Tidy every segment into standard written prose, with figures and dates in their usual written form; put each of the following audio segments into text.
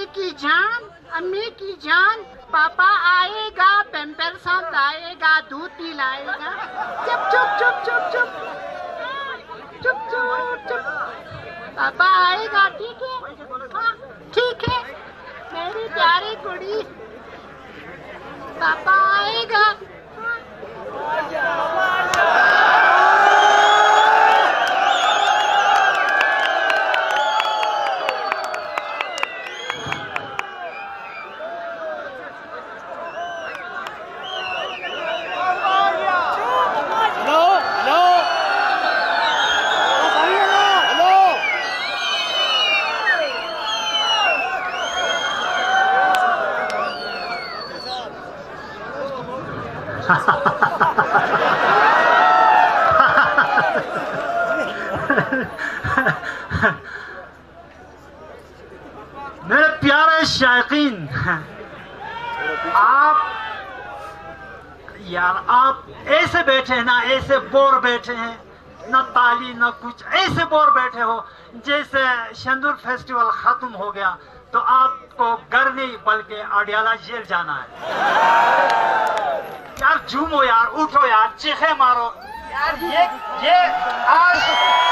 अम्मी की जान, पापा आएगा, पेम्पर साथ आएगा, दूध पिलाएगा। चुप चुप चुप चुप चुप चुप चुप चुप। पापा आएगा, ठीक है? हाँ ठीक है मेरी प्यारी कुड़ी, पापा आएगा। मेरे प्यारे शायकीन, आप ऐसे बैठे हैं ना, ऐसे बोर बैठे हैं ना, ताली ना कुछ, ऐसे बोर बैठे हो जैसे शंदूर फेस्टिवल खत्म हो गया तो आपको घर नहीं बल्कि अडियाला जेल जाना है। यार झूमो यार, उठो यार, चीखे मारो यार। ये आज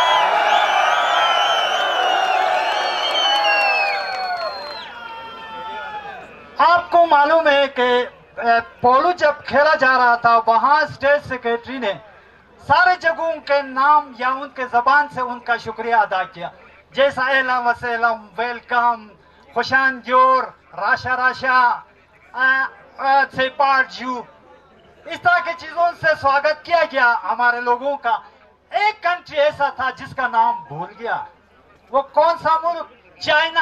आपको मालूम है कि पोलो जब खेला जा रहा था, वहां स्टेट सेक्रेटरी ने सारे जगहों के नाम या उनके जबान से उनका शुक्रिया अदा किया, जैसा एलम वसलम, वेलकम, खुशान जोर, राशा राशा, से पार्जू, इस तरह की चीजों से स्वागत किया गया हमारे लोगों का। एक कंट्री ऐसा था जिसका नाम भूल गया, वो कौन सा मुल्क? चाइना।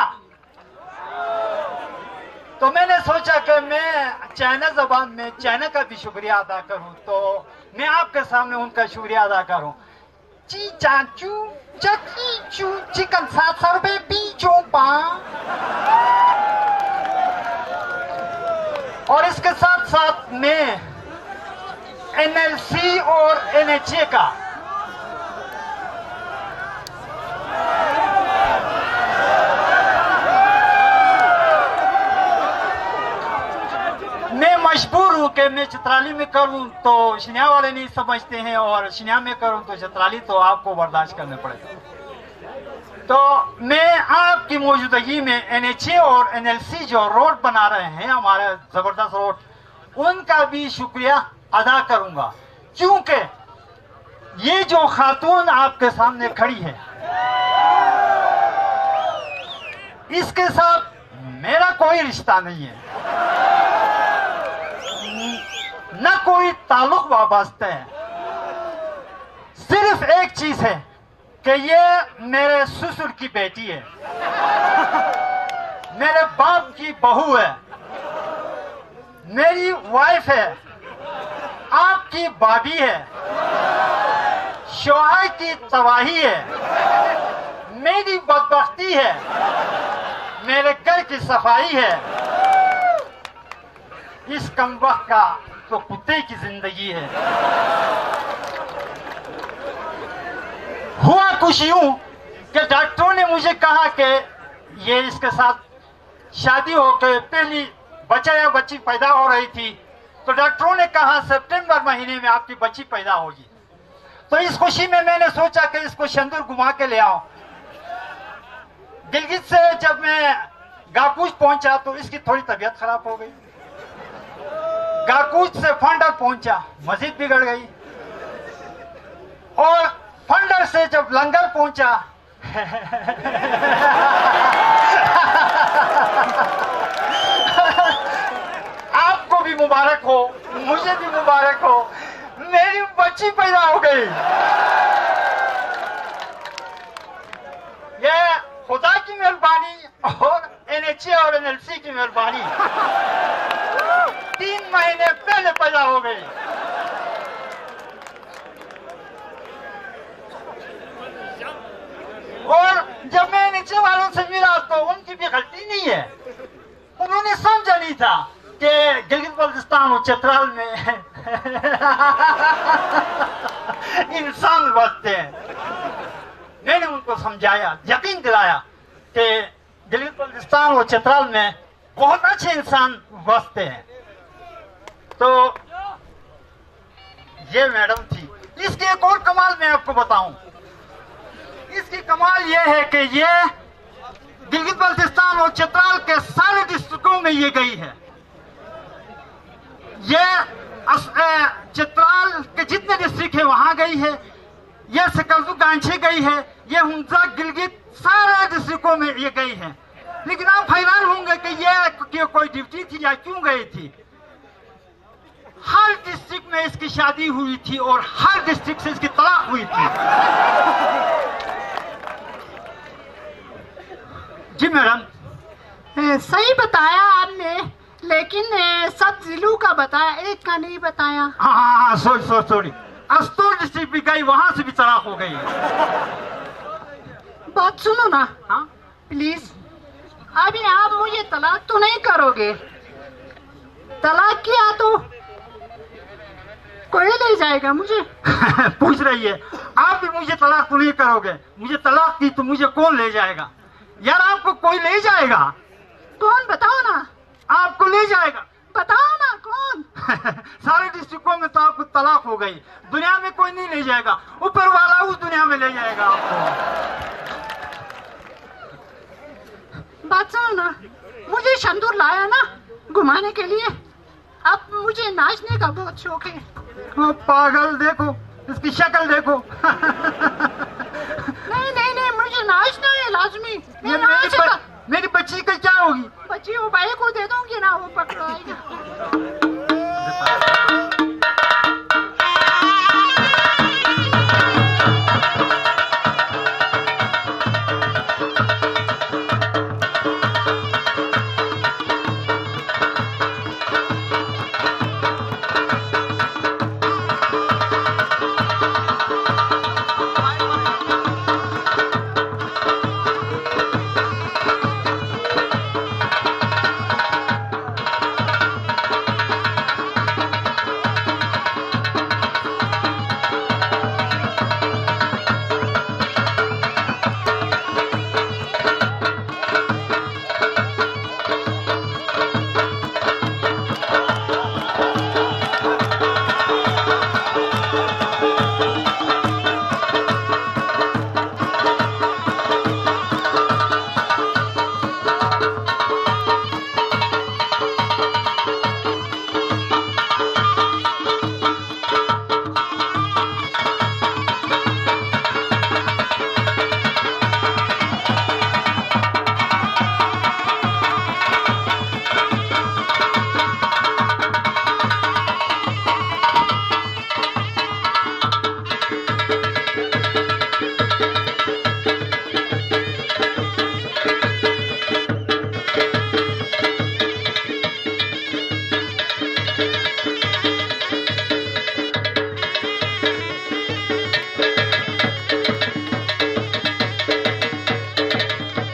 तो मैंने सोचा कि मैं चाइना जबान में चाइना का भी शुक्रिया अदा करूं, तो मैं आपके सामने उनका शुक्रिया अदा करूं। ची चाचू चकी चू चिकन 700 रुपए बीचों पा। और इसके साथ साथ में NLC और NHA का मैं मजबूर हूं कि मैं चित्राली में करूं तो शिन्या वाले नहीं समझते हैं, और शिन्या में करूं तो चित्राली तो आपको बर्दाश्त करने पड़ेगा। तो मैं आपकी मौजूदगी में NHA और NLC जो रोड बना रहे हैं, हमारे जबरदस्त रोड, उनका भी शुक्रिया अदा करूंगा, क्योंकि ये जो खातून आपके सामने खड़ी है, इसके साथ मेरा कोई रिश्ता नहीं है, न कोई ताल्लुक वाबस्ता है। सिर्फ एक चीज है कि ये मेरे ससुर की बेटी है, मेरे बाप की बहू है, मेरी वाइफ है, आपकी भाभी है, शौहर की तबाही है, मेरी बदबख्ती है, मेरे घर की सफाई है। इस कमबख्त का तो कुत्ते की जिंदगी है। हुआ कुछ यूं कि डॉक्टरों ने मुझे कहा कि ये इसके साथ शादी होकर पहली बच्चा या बच्ची पैदा हो रही थी, तो डॉक्टरों ने कहा सितंबर महीने में आपकी बच्ची पैदा होगी। तो इस खुशी में मैंने सोचा कि इसको शंदूर घुमा के ले आओ। गिलगित से जब मैं गाकूच पहुंचा तो इसकी थोड़ी तबीयत खराब हो गई। गाकूच से फंडर पहुंचा, मस्जिद बिगड़ गई। और फंडर से जब लंगर पहुंचा आपको भी मुबारक हो, मुझे भी मुबारक हो, मेरी बच्ची पैदा हो गई। ये खुदा की मेहरबानी और NHA और NLC की मेहरबानी। 3 महीने पहले पैदा हो गई। और जब मैं NHA वालों से मिला तो उनकी भी गलती नहीं है, उन्होंने समझा नहीं था कि गिलगित बल्तिस्तान और चित्राल में इंसान बसते हैं। मैंने उनको समझाया, यकीन दिलाया कि गिलगित बल्तिस्तान और चित्राल में बहुत अच्छे इंसान बसते हैं। तो ये मैडम थी। इसकी एक और कमाल मैं आपको बताऊं। इसकी कमाल ये है कि ये गिलगित बल्तिस्तान और चित्राल के सारे डिस्ट्रिक्टों में ये गई है। ये चित्राल के जितने डिस्ट्रिक्ट है वहां गई है, ये सकलतु गांछे गई है, ये हुंजा गिलगित सारे डिस्ट्रिक्टों में ये गई है। लेकिन आप हैरान होंगे कि ये कोई ड्यूटी थी या क्यों गई थी। हर डिस्ट्रिक्ट में इसकी शादी हुई थी और हर डिस्ट्रिक्ट से इसकी तलाक हुई थी। जी मैडम, सही बताया आपने, लेकिन 7 जिलों का बताया, एक का नहीं बताया। हाँ, सॉरी। अस्तूर डिस्ट्रिक्ट भी गई, वहां से भी तलाक हो गई। बात सुनो ना। हाँ प्लीज, अभी आप मुझे तलाक तो नहीं करोगे? तलाक किया तो कोई ले जाएगा मुझे? पूछ रही है, आप भी मुझे तलाक तो नहीं करोगे? मुझे तलाक दी तो मुझे कौन ले जाएगा? यार आपको कोई ले जाएगा। कौन, बताओ ना। आपको ले जाएगा, बताओ ना कौन। सारे डिस्ट्रिक्टों में तो आपको तलाक हो गई, दुनिया में कोई नहीं ले जाएगा, ऊपर वाला उस दुनिया में ले जाएगा आपको। बात सुनो ना, मुझे शंदूर लाया ना घुमाने के लिए, अब मुझे नाचने का बहुत शौक है। ओ पागल, देखो इसकी शक्ल देखो। नहीं, मुझे नाचना है लाजमी। ये मेरी बच्ची का क्या होगी? बच्ची वो भाई को दे दूंगी ना, वो पकड़ाएगा।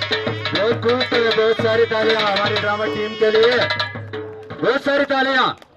बहुत सारी तालियां हमारी ड्रामा टीम के लिए, बहुत सारी तालियां।